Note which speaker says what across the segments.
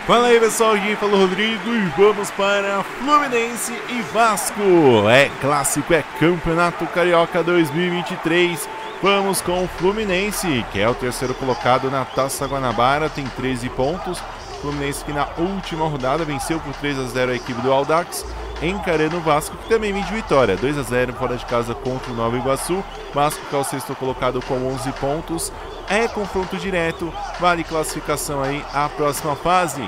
Speaker 1: Fala aí pessoal, aqui fala o Rodrigo e vamos para Fluminense e Vasco. É clássico, é Campeonato Carioca 2023. Vamos com o Fluminense, que é o terceiro colocado na Taça Guanabara, tem 13 pontos. Fluminense que na última rodada venceu por 3-0 a equipe do Audax, encarando o Vasco, que também vem de vitória, 2-0 fora de casa contra o Nova Iguaçu. Vasco que é o sexto colocado com 11 pontos. É confronto direto, vale classificação aí à próxima fase.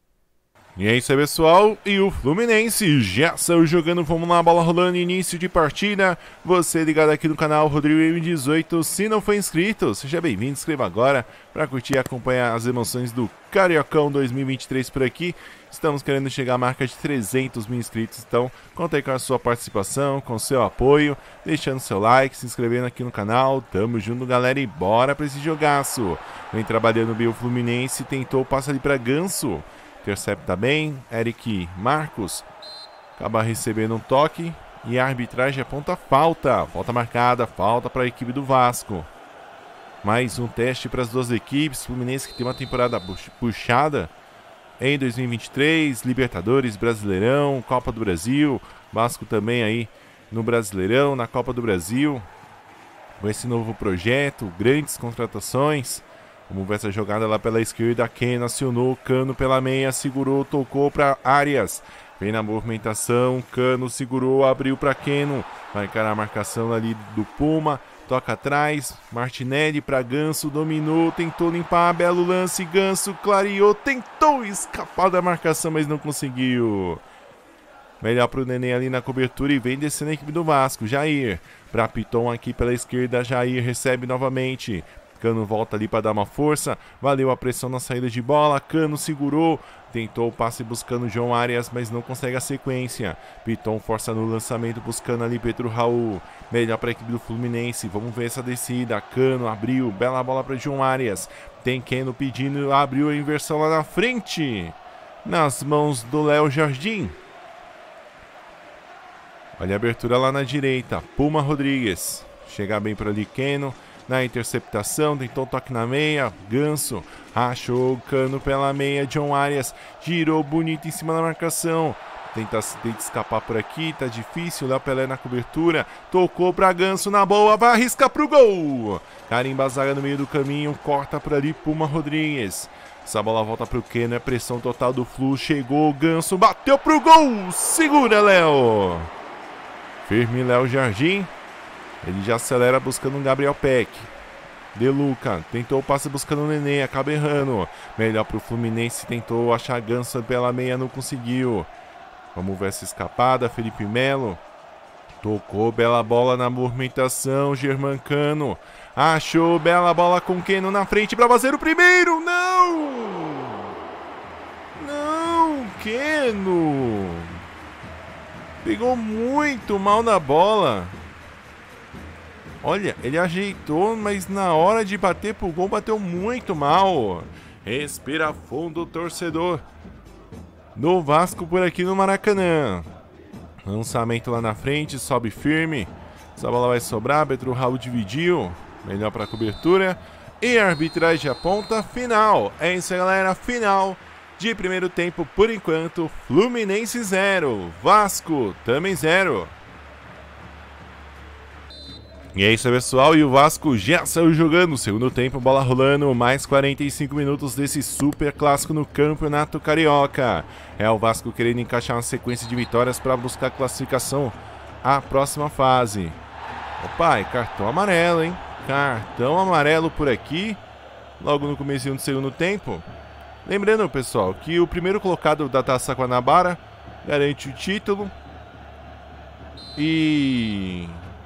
Speaker 1: E é isso aí pessoal, e o Fluminense já saiu jogando, vamos lá, bola rolando, início de partida. Você ligado aqui no canal Rodrigo M18, se não for inscrito, seja bem-vindo, inscreva agora para curtir e acompanhar as emoções do Cariocão 2023 por aqui. Estamos querendo chegar à marca de 300 mil inscritos, então conta aí com a sua participação, com o seu apoio, deixando seu like, se inscrevendo aqui no canal. Tamo junto galera e bora para esse jogaço. Vem trabalhando bem o Fluminense, tentou, passa ali para Ganso. Intercepta bem, Eric Marcos acaba recebendo um toque e a arbitragem aponta falta. Falta marcada, falta para a equipe do Vasco. Mais um teste para as duas equipes. Fluminense que tem uma temporada puxada em 2023, Libertadores, Brasileirão, Copa do Brasil. Vasco também aí no Brasileirão, na Copa do Brasil. Com esse novo projeto, grandes contratações. Vamos ver essa jogada lá pela esquerda. Keno acionou, Cano pela meia, segurou, tocou para Arias. Vem na movimentação, Cano segurou, abriu para Keno. Vai encarar a marcação ali do Puma. Toca atrás, Martinelli para Ganso, dominou, tentou limpar, belo lance, Ganso clareou, tentou escapar da marcação, mas não conseguiu. Melhor para o Nenê ali na cobertura e vem descendo a equipe do Vasco. Jair para Piton aqui pela esquerda, Jair recebe novamente. Cano volta ali para dar uma força, valeu a pressão na saída de bola, Cano segurou, tentou o passe buscando João Arias, mas não consegue a sequência. Piton força no lançamento, buscando ali Pedro Raul, melhor para a equipe do Fluminense, vamos ver essa descida. Cano abriu, bela bola para João Arias, tem Keno pedindo, abriu a inversão lá na frente, nas mãos do Léo Jardim. Olha a abertura lá na direita, Puma Rodrigues, chega bem por ali Keno. Na interceptação, tentou toque na meia, Ganso, achou o Cano pela meia, John Arias, girou bonito em cima da marcação, tenta escapar por aqui, tá difícil, Léo Pelé na cobertura, tocou pra Ganso na boa, vai arriscar pro gol, carimba a zaga no meio do caminho, corta por ali Puma Rodrigues, essa bola volta pro Keno, é pressão total do Flu, chegou o Ganso, bateu pro gol, segura Léo, firme Léo Jardim. Ele já acelera buscando um Gabriel Peck. De Luca tentou o passe buscando o Nenê, acaba errando. Melhor para o Fluminense, tentou achar Ganso pela meia, não conseguiu. Vamos ver essa escapada, Felipe Melo. Tocou, bela bola na movimentação, Germancano. Achou, bela bola com Keno na frente para fazer o primeiro. Não! Não, Keno! Pegou muito mal na bola. Olha, ele ajeitou, mas na hora de bater pro gol, bateu muito mal. Respira fundo o torcedor do Vasco por aqui no Maracanã. Lançamento lá na frente, sobe firme. Essa bola vai sobrar, Pedro Raul dividiu. Melhor para a cobertura. E a arbitragem aponta final. É isso aí, galera, final de primeiro tempo por enquanto. Fluminense 0, Vasco também 0. E é isso aí pessoal, e o Vasco já saiu jogando, segundo tempo, bola rolando, mais 45 minutos desse super clássico no Campeonato Carioca. É o Vasco querendo encaixar uma sequência de vitórias para buscar classificação à próxima fase. Opa, e cartão amarelo, hein? Cartão amarelo por aqui, logo no comecinho do segundo tempo. Lembrando pessoal, que o primeiro colocado da Taça Guanabara garante o título. E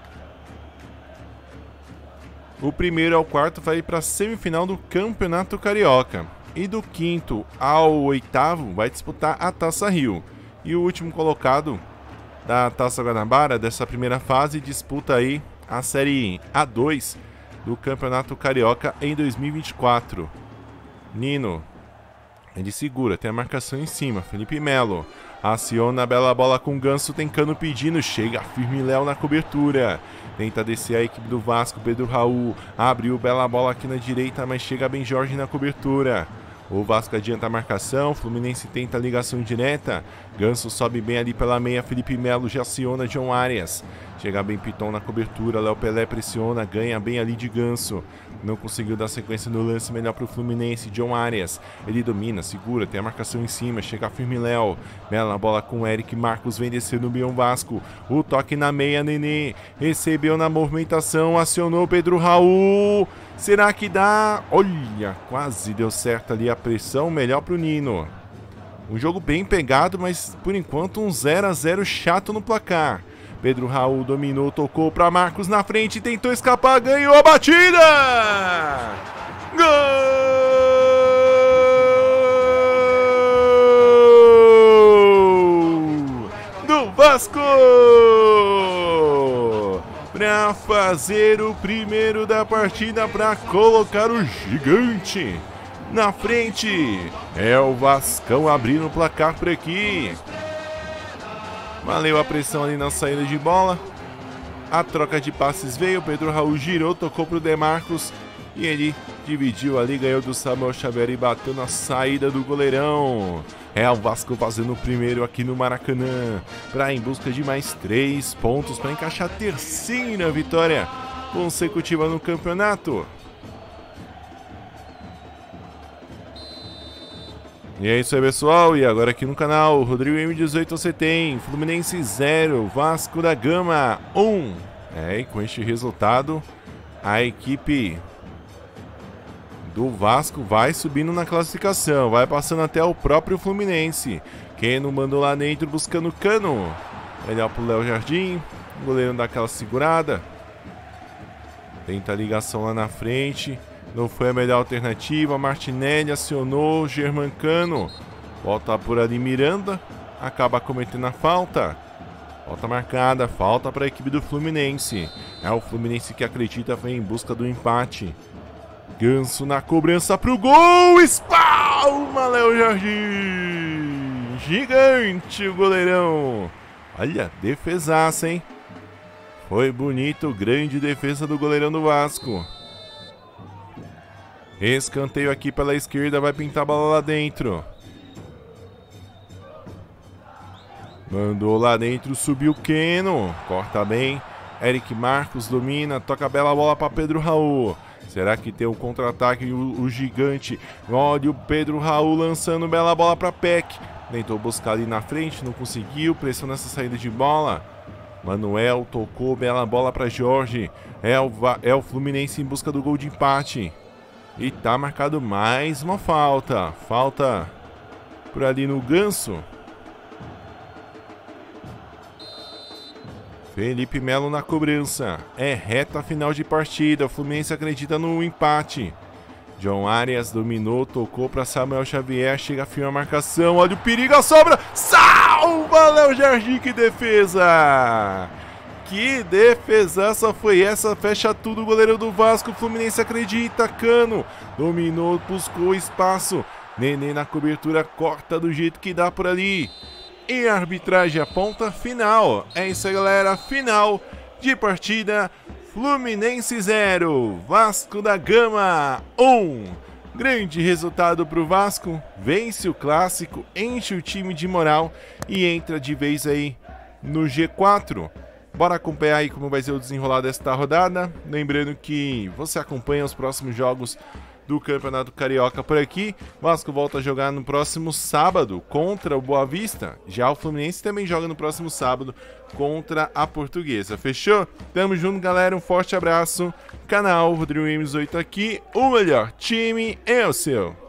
Speaker 1: o primeiro ao quarto vai para a semifinal do Campeonato Carioca. E do quinto ao oitavo vai disputar a Taça Rio. E o último colocado da Taça Guanabara dessa primeira fase disputa aí a Série A2 do Campeonato Carioca em 2024. Nino, ele segura, tem a marcação em cima. Felipe Melo aciona a bela bola com Ganso, tem Cano pedindo, chega firme Léo na cobertura. Tenta descer a equipe do Vasco, Pedro Raul, abriu bela bola aqui na direita, mas chega bem Jorge na cobertura. O Vasco adianta a marcação, Fluminense tenta a ligação direta. Ganso sobe bem ali pela meia, Felipe Melo já aciona John Arias. Chega bem Piton na cobertura, Léo Pelé pressiona, ganha bem ali de Ganso. Não conseguiu dar sequência no lance, melhor para o Fluminense, John Arias. Ele domina, segura, tem a marcação em cima, chega firme Léo. Bela bola com Eric Marcos, vem descendo o Bion Vasco. O toque na meia, Nenê. Recebeu na movimentação, acionou Pedro Raul. Será que dá? Olha, quase deu certo ali a pressão, melhor para o Nino. Um jogo bem pegado, mas por enquanto um 0 a 0 chato no placar. Pedro Raul dominou, tocou para Marcos na frente, tentou escapar, ganhou a batida! Gol do Vasco! Para fazer o primeiro da partida, para colocar o gigante na frente. É o Vascão abrindo o placar por aqui. Valeu a pressão ali na saída de bola. A troca de passes veio. Pedro Raul girou, tocou para o Demarcos. E ele dividiu ali, ganhou do Samuel Xavier e bateu na saída do goleirão. É o Vasco fazendo o primeiro aqui no Maracanã. Para em busca de mais 3 pontos para encaixar a terceira vitória consecutiva no campeonato. E é isso aí, pessoal, e agora aqui no canal, Rodrigo M18 você tem Fluminense 0, Vasco da Gama 1. E com este resultado, a equipe do Vasco vai subindo na classificação, vai passando até o próprio Fluminense. Keno mandou lá dentro buscando Cano. Melhor pro Léo Jardim, o goleiro dá aquela segurada. Tenta a ligação lá na frente. Não foi a melhor alternativa. Martinelli acionou Germancano. Volta por ali Miranda. Acaba cometendo a falta. Falta marcada. Falta para a equipe do Fluminense. É o Fluminense que acredita, vem em busca do empate. Ganso na cobrança para o gol. Espalma Léo Jardim. Gigante o goleirão. Olha, defesaça, hein? Foi bonito. Grande defesa do goleirão do Vasco. Escanteio aqui pela esquerda, vai pintar a bola lá dentro. Mandou lá dentro, subiu Keno. Corta bem. Eric Marcos domina, toca a bela bola para Pedro Raul. Será que tem o contra-ataque, o gigante? Olha o Pedro Raul lançando bela bola para Peck. Tentou buscar ali na frente, não conseguiu. Pressão nessa saída de bola. Manuel tocou, bela bola para Jorge. É o Fluminense em busca do gol de empate. E tá marcado mais uma falta. Falta por ali no Ganso. Felipe Melo na cobrança. É reta final de partida. O Fluminense acredita no empate. John Arias dominou, tocou para Samuel Xavier. Chega firme a marcação. Olha o perigo, a sobra. Salva Léo Jardim, que defesa! Que defesaça foi essa, fecha tudo o goleiro do Vasco, o Fluminense acredita, Cano dominou, buscou espaço, Nenê na cobertura, corta do jeito que dá por ali. E a arbitragem aponta final. É isso aí, galera, final de partida, Fluminense 0, Vasco da Gama 1. Grande resultado para o Vasco, vence o clássico, enche o time de moral e entra de vez aí no G4. Bora acompanhar aí como vai ser o desenrolar desta rodada. Lembrando que você acompanha os próximos jogos do Campeonato Carioca por aqui. O Vasco volta a jogar no próximo sábado contra o Boa Vista. Já o Fluminense também joga no próximo sábado contra a Portuguesa. Fechou? Tamo junto, galera. Um forte abraço. Canal Rodrigo M18 aqui. O melhor time é o seu.